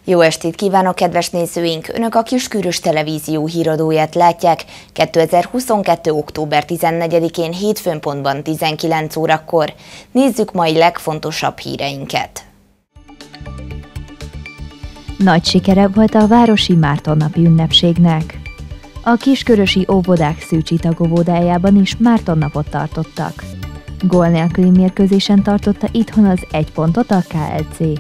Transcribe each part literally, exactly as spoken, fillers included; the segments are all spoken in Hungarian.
Jó estét kívánok, kedves nézőink! Önök a Kiskörös Televízió híradóját látják kétezer-huszonkettő. október tizennegyedikén hétfőn pontban tizenkilenc órakor. Nézzük mai legfontosabb híreinket. Nagy sikere volt a városi Mártonnapi ünnepségnek. A kiskörösi óvodák Szűcsi tagóvodájában is Mártonnapot tartottak. Gól nélküli mérkőzésen tartotta itthon az egy pontot a ká el cé.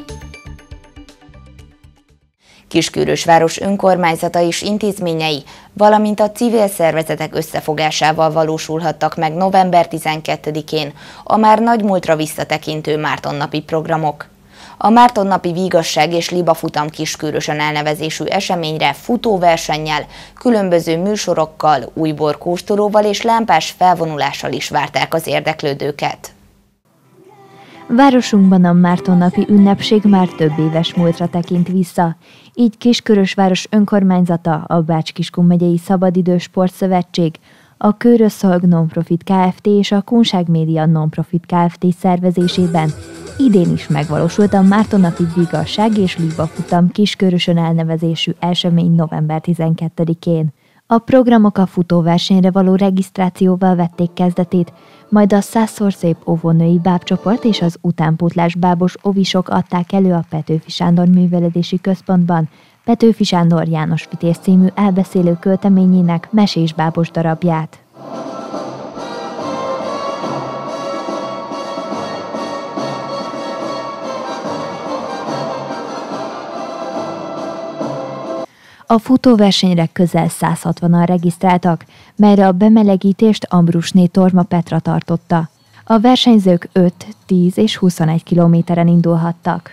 Kiskörösváros önkormányzata és intézményei, valamint a civil szervezetek összefogásával valósulhattak meg november tizenkettedikén a már nagymúltra visszatekintő Mártonnapi programok. A Mártonnapi Vígasság és Libafutam Kiskörösön elnevezésű eseményre futóversennyel, különböző műsorokkal, újborkóstolóval és lámpás felvonulással is várták az érdeklődőket. Városunkban a Mártonnapi ünnepség már több éves múltra tekint vissza, így Kiskörösváros önkormányzata, a Bács-Kiskun megyei Szabadidős Sportszövetség, a Kőrösszolg Nonprofit Kft. És a Kunság Média Nonprofit Kft. Szervezésében idén is megvalósult a Mártonnapi Vígasság és Libafutam Kiskörösön elnevezésű esemény november tizenkettedikén. A programok a futóversenyre való regisztrációval vették kezdetét, majd a Százszor Szép óvónői bábcsoport és az utánpótlás bábos ovisok adták elő a Petőfi Sándor Művelődési Központban Petőfi Sándor János Vitéz című elbeszélő költeményének mesés bábos darabját. A futóversenyre közel száz hatvanan regisztráltak, melyre a bemelegítést Ambrusné Torma Petra tartotta. A versenyzők öt, tíz és huszonegy kilométeren indulhattak.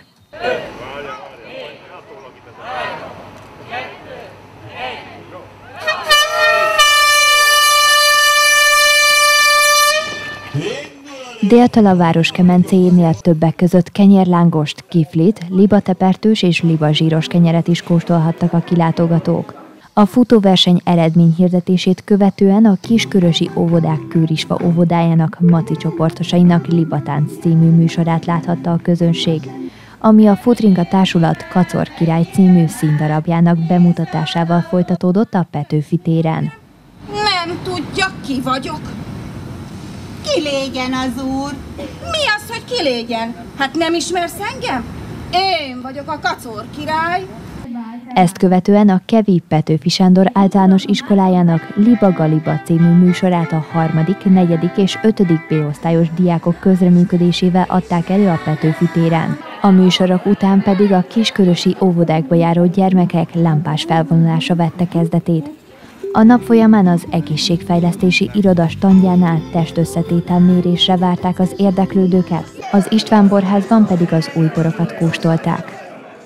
Déltől a város kemencéjénél többek között kenyérlángost, kiflit, libatepertős és libazsíros kenyeret is kóstolhattak a kilátogatók. A futóverseny eredményhirdetését követően a Kiskörösi Óvodák Kőrisva óvodájának maci csoportosainak Libatánc című műsorát láthatta a közönség, ami a Futringa Társulat Kacor Király című színdarabjának bemutatásával folytatódott a Petőfi téren. Nem tudja, ki vagyok. Ki légyen az úr? Mi az, hogy ki légyen? Hát nem ismersz engem? Én vagyok a Kacor Király. Ezt követően a Kevi Petőfi Sándor általános iskolájának Liba Galiba című műsorát a harmadik, negyedik és ötödik B-osztályos diákok közreműködésével adták elő a Petőfi téren. A műsorok után pedig a kiskörösi óvodákba járó gyermekek lámpás felvonulása vette kezdetét. A nap folyamán az egészségfejlesztési iroda standjánál testösszetételmérésre várták az érdeklődőket, az István Borházban pedig az újborokat kóstolták.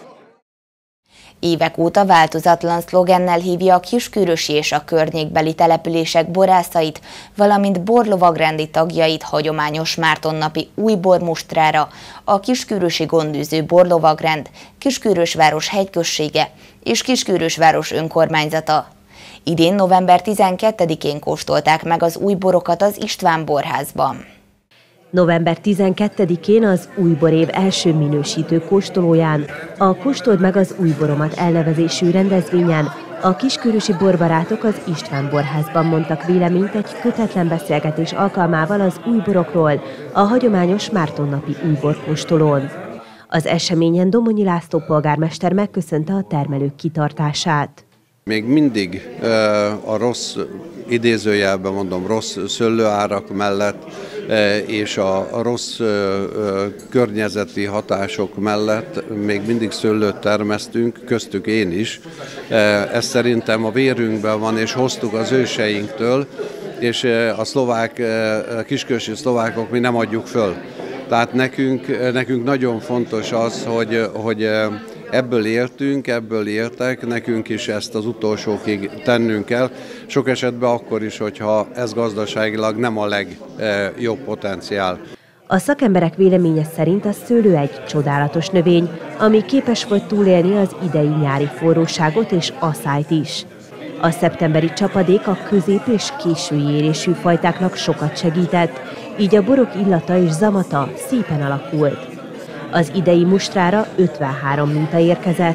Évek óta változatlan szlogennel hívja a kiskörösi és a környékbeli települések borászait, valamint borlovagrendi tagjait hagyományos Mártonnapi újbormustrára a Kiskörösi Gondűző Borlovagrend, Kiskörösváros hegyközsége és Kiskörösváros önkormányzata. Idén november tizenkettedikén kóstolták meg az új borokat az István Borházban. november tizenkettedikén az újborév első minősítő kóstolóján, a Kóstold meg az új boromat elnevezésű rendezvényen a kiskörösi borbarátok az István Borházban mondtak véleményt egy kötetlen beszélgetés alkalmával az új borokról, a hagyományos Mártonnapi újborkóstolón. Az eseményen Domonyi László polgármester megköszönte a termelők kitartását. Még mindig a rossz, idézőjelben mondom, rossz szőlőárak mellett és a rossz környezeti hatások mellett még mindig szőlőt termesztünk, köztük én is. Ez szerintem a vérünkben van, és hoztuk az őseinktől, és a szlovák, a kiskörösi szlovákok mi nem adjuk föl. Tehát nekünk, nekünk nagyon fontos az, hogy, hogy ebből éltünk, ebből éltek, nekünk is ezt az utolsókig tennünk kell. Sok esetben akkor is, hogyha ez gazdaságilag nem a legjobb potenciál. A szakemberek véleménye szerint a szőlő egy csodálatos növény, ami képes volt túlélni az idei nyári forróságot és asszályt is. A szeptemberi csapadék a közép- és késői érésű fajtáknak sokat segített, így a borok illata és zamata szépen alakult. Az idei mustrára ötvenhárom minta érkezett,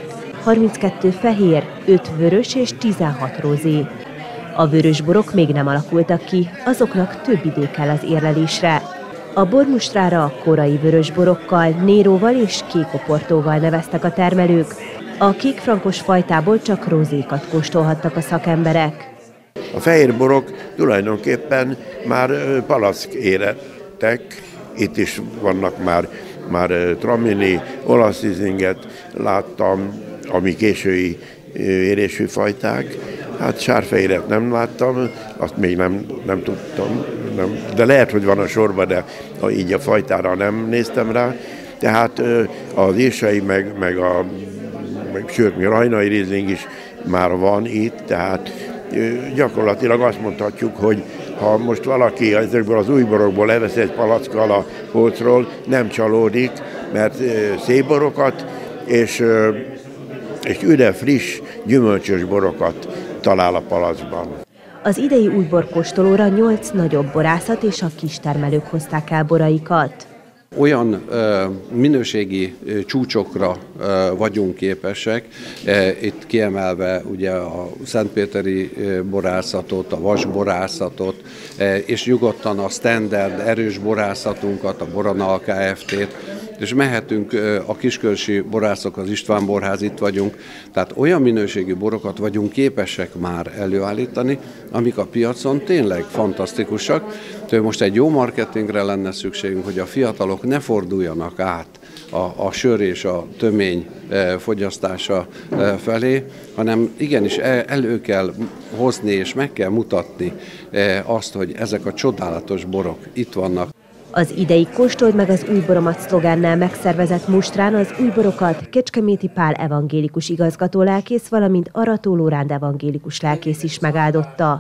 harminckettő fehér, öt vörös és tizenhat rozé. A vörösborok még nem alakultak ki, azoknak több idő kell az érlelésre. A bormustrára a korai vörösborokkal, néróval és kékoportóval neveztek a termelők. A kékfrankos fajtából csak rozékat kóstolhattak a szakemberek. A fehérborok tulajdonképpen már palack érettek, itt is vannak már, már tramini, olasz rieslinget láttam, ami késői érésű fajták. Hát sárfehéret nem láttam, azt még nem, nem tudtam, nem, de lehet, hogy van a sorban, de így a fajtára nem néztem rá. Tehát az írsai, meg, meg a meg, sőt, még a rajnai riesling is már van itt, tehát gyakorlatilag azt mondhatjuk, hogy ha most valaki ezekből az új borokból levesz egy palackkal a polcról, nem csalódik, mert szép borokat és, és üde, friss, gyümölcsös borokat talál a palacban. Az idei újborkóstolóra nyolc nagyobb borászat és a kistermelők hozták el boraikat. Olyan ö, minőségi ö, csúcsokra ö, vagyunk képesek, e, itt kiemelve ugye a szentpéteri ö, borászatot, a vasborászatot, e, és nyugodtan a standard erős borászatunkat, a Boranal Kft-t, és mehetünk ö, a kiskörösi borászok, az István Borház, itt vagyunk, tehát olyan minőségű borokat vagyunk képesek már előállítani, amik a piacon tényleg fantasztikusak. Tehát most egy jó marketingre lenne szükségünk, hogy a fiatalok ne forduljanak át a, a sör és a tömény e, fogyasztása e, felé, hanem igenis elő kell hozni és meg kell mutatni e, azt, hogy ezek a csodálatos borok itt vannak. Az idei Kóstold meg az új boromat szlogánnál megszervezett mustrán az új borokat Kecskeméti Pál evangélikus igazgató lelkész, valamint Arató Lóránd evangélikus lelkész is megáldotta.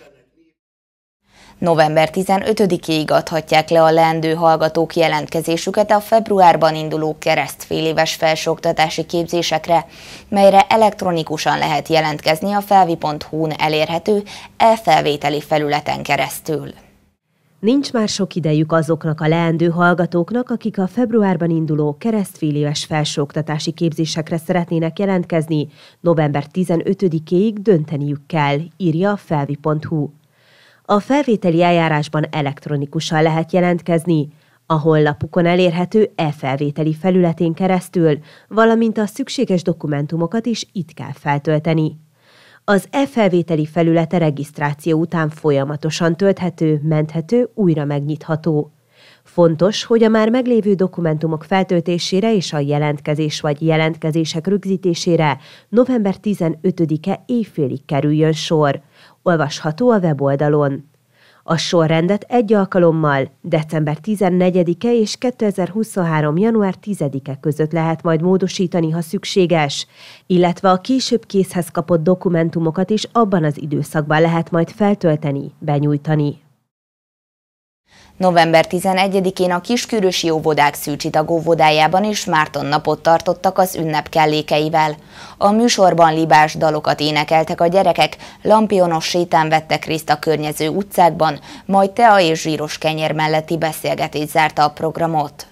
november tizenötödikéig adhatják le a leendő hallgatók jelentkezésüket a februárban induló keresztféléves felsőoktatási képzésekre, melyre elektronikusan lehet jelentkezni a felvi pont hu-n elérhető e-felvételi felületen keresztül. Nincs már sok idejük azoknak a leendő hallgatóknak, akik a februárban induló keresztféléves felsőoktatási képzésekre szeretnének jelentkezni, november tizenötödikéig dönteniük kell, írja a felvi pont hu. A felvételi eljárásban elektronikusan lehet jelentkezni, a honlapukon elérhető e-felvételi felületén keresztül, valamint a szükséges dokumentumokat is itt kell feltölteni. Az e-felvételi felülete regisztráció után folyamatosan tölthető, menthető, újra megnyitható. Fontos, hogy a már meglévő dokumentumok feltöltésére és a jelentkezés vagy jelentkezések rögzítésére november tizenötödike éjfélig kerüljön sor. Olvasható a weboldalon. A sorrendet egy alkalommal december tizennegyedike és kétezer-huszonhárom. január tizedike között lehet majd módosítani, ha szükséges, illetve a később készhez kapott dokumentumokat is abban az időszakban lehet majd feltölteni, benyújtani. november tizenegyedikén a Kiskörösi óvodák Szűcsitag óvodájában is Márton napot tartottak az ünnep kellékeivel. A műsorban libás dalokat énekeltek a gyerekek, lampionos sétán vettek részt a környező utcákban, majd tea és zsíros kenyér melletti beszélgetés zárta a programot.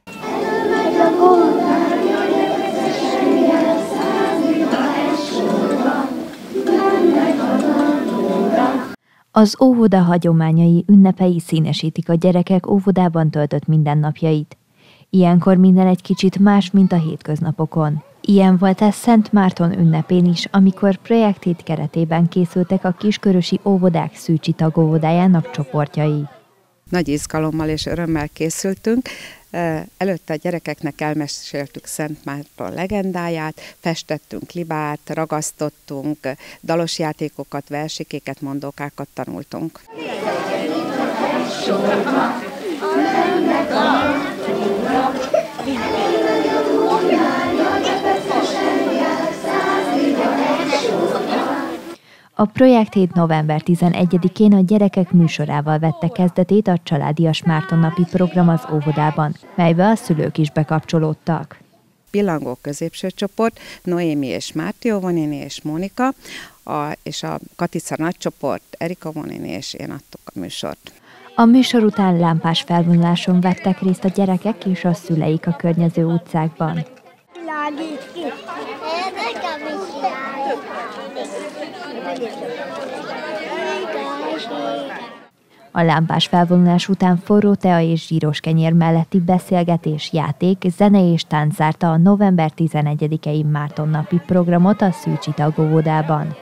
Az óvoda hagyományai, ünnepei színesítik a gyerekek óvodában töltött mindennapjait. Ilyenkor minden egy kicsit más, mint a hétköznapokon. Ilyen volt ez Szent Márton ünnepén is, amikor projekthét keretében készültek a Kiskörösi óvodák Szűcsitag óvodájának csoportjai. Nagy izgalommal és örömmel készültünk. Előtte a gyerekeknek elmeséltük Szent Márton legendáját, festettünk libát, ragasztottunk, dalos játékokat, versikéket, mondókákat tanultunk. A projekthét november tizenegyedikén a gyerekek műsorával vette kezdetét a Családias Márton napi program az óvodában, melybe a szülők is bekapcsolódtak. Pillangó középső csoport, Noémi és Márti óvónéni és Mónika, a, és a Katica nagycsoport, Erika óvónéni és én adtuk a műsort. A műsor után lámpás felvonuláson vettek részt a gyerekek és a szüleik a környező utcákban. Világít ki! A lámpás felvonulás után forró tea és zsíros kenyér melletti beszélgetés, játék, zene és tánc zárta a november tizenegyedikei Márton napi programot a Szűcsi tagóvodában.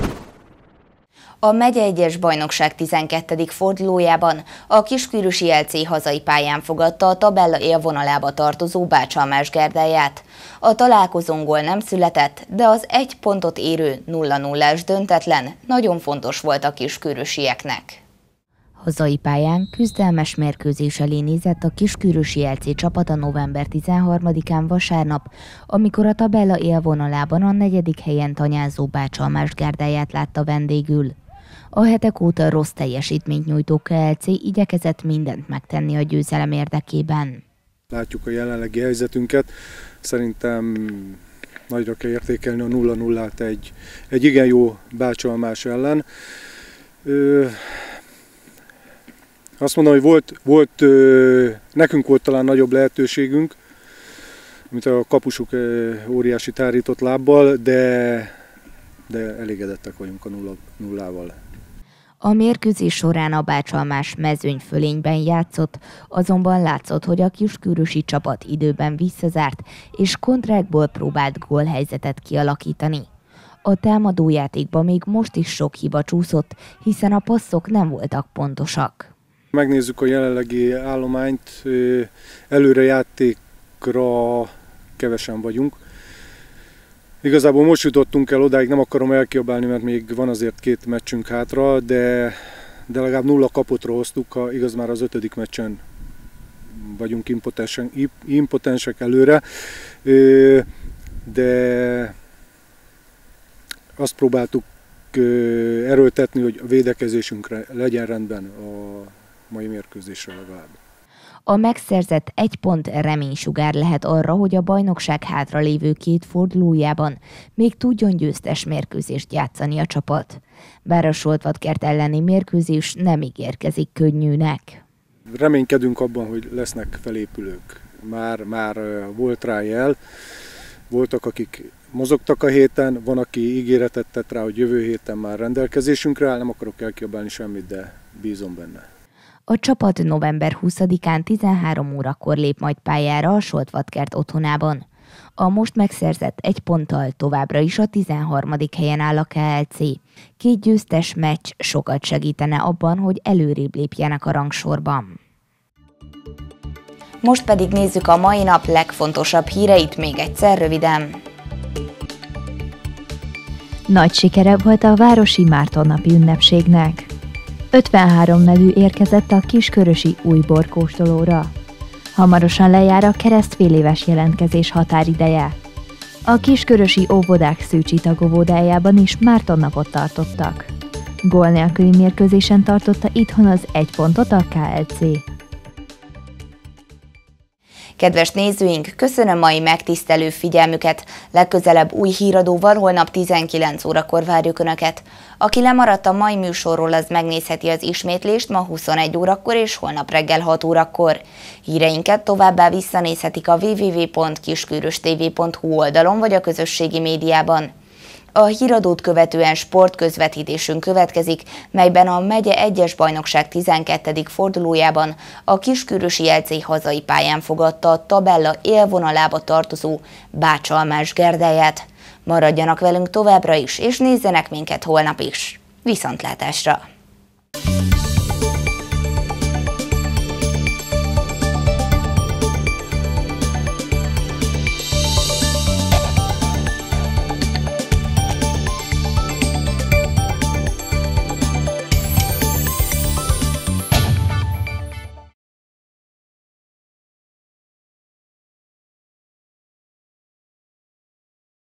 A megye egyes bajnokság tizenkettedik fordulójában a Kiskörösi el cé hazai pályán fogadta a tabella élvonalába tartozó Bácsalmás Gerdáját. A találkozón gól nem született, de az egy pontot érő nulla nullás döntetlen nagyon fontos volt a kiskörösieknek. Hazai pályán küzdelmes mérkőzés elé nézett a Kiskörösi el cé csapata november tizenharmadikán vasárnap, amikor a tabella élvonalában a negyedik helyen tanyázó Bácsalmás Gerdáját látta vendégül. A hetek óta rossz teljesítményt nyújtó ká el cé igyekezett mindent megtenni a győzelem érdekében. Látjuk a jelenlegi helyzetünket, szerintem nagyra kell értékelni a nulla nullát egy, egy igen jó Bácsalmás ellen. Ö, azt mondom, hogy volt, volt ö, nekünk volt talán nagyobb lehetőségünk, mint a kapusuk ö, óriási tárított lábbal, de, de elégedettek vagyunk a nulla, nullával. A mérkőzés során a Bácsalmás mezőnyfölényben játszott, azonban látszott, hogy a kiskörösi csapat időben visszazárt, és kontrákból próbált gólhelyzetet kialakítani. A támadójátékban még most is sok hiba csúszott, hiszen a passzok nem voltak pontosak. Megnézzük a jelenlegi állományt, előre játékra kevesen vagyunk. Igazából most jutottunk el odáig, nem akarom elkiabálni, mert még van azért két meccsünk hátra, de, de legalább nulla kapotra hoztuk, ha igaz már az ötödik meccsen vagyunk impotensek előre, de azt próbáltuk erőltetni, hogy a védekezésünkre legyen rendben a mai mérkőzésre legalább. A megszerzett egy pont reménysugár lehet arra, hogy a bajnokság hátralévő két fordulójában még tudjon győztes mérkőzést játszani a csapat. Bár a Soltvatkert elleni mérkőzés nem ígérkezik könnyűnek. Reménykedünk abban, hogy lesznek felépülők. Már, már volt rá jel, voltak, akik mozogtak a héten, van, aki ígéretet tett rá, hogy jövő héten már rendelkezésünkre áll, nem akarok elkiabálni semmit, de bízom benne. A csapat november huszadikán tizenhárom órakor lép majd pályára a Soltvatkert otthonában. A most megszerzett egy ponttal továbbra is a tizenharmadik helyen áll a ká el cé. Két győztes meccs sokat segítene abban, hogy előrébb lépjenek a rangsorban. Most pedig nézzük a mai nap legfontosabb híreit még egyszer röviden. Nagy sikere volt a városi Márton napi ünnepségnek. ötvenhárom nevű érkezett a kiskörösi új borkóstolóra. Hamarosan lejár a keresztféléves jelentkezés határideje. A kiskörösi óvodák Szűcsi tagóvodájában is Márton napot tartottak. Gól nélküli mérkőzésen tartotta itthon az egy pontot a ká el cé. Kedves nézőink, köszönöm mai megtisztelő figyelmüket. Legközelebb új híradóval holnap tizenkilenc órakor várjuk Önöket. Aki lemaradt a mai műsorról, az megnézheti az ismétlést ma huszonegy órakor és holnap reggel hat órakor. Híreinket továbbá visszanézhetik a double-u double-u double-u pont kisköröstv pont hu oldalon vagy a közösségi médiában. A híradót követően sportközvetítésünk következik, melyben a megye egyes bajnokság tizenkettedik fordulójában a Kiskörösi el cé hazai pályán fogadta a tabella élvonalába tartozó Bácsalmás Gerdáját. Maradjanak velünk továbbra is, és nézzenek minket holnap is. Viszontlátásra!